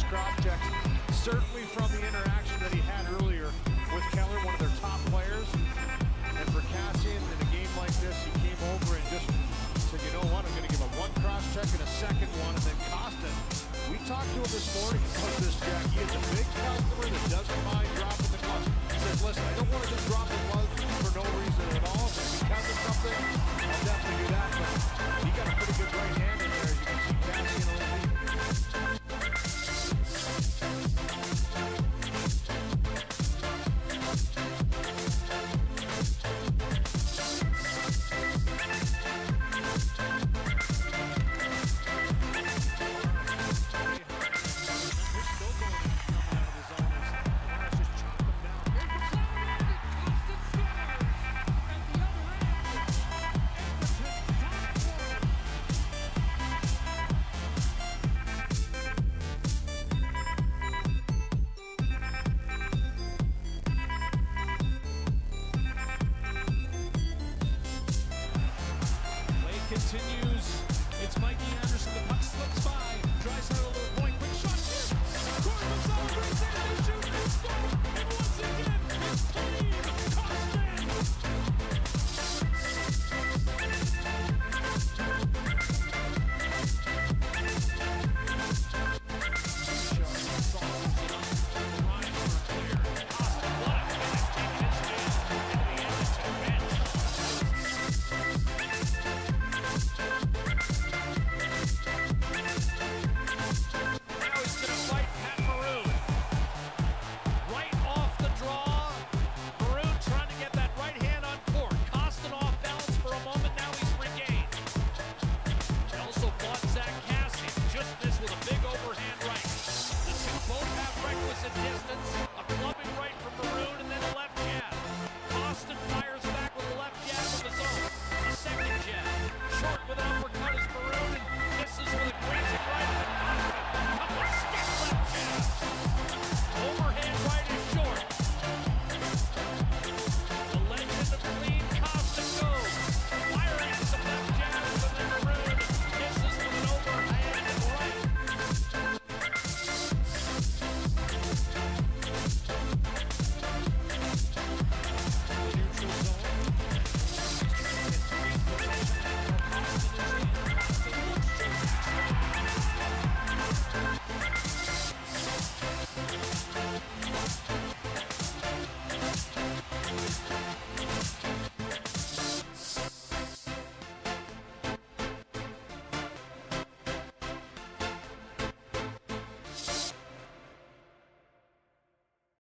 cross-checks, certainly from the interaction that he had earlier with Keller, one of their top players. And for Kassian, in a game like this, he came over and just said, you know what, I'm going to give him one cross-check and a second one. And then Kostin, we talked to him this morning about this, Jack. He is a big customer that doesn't mind dropping the gloves. He says, listen, I don't want to just drop the gloves for no reason at all. But because of something, I'll definitely do that. But he got a pretty good right hand.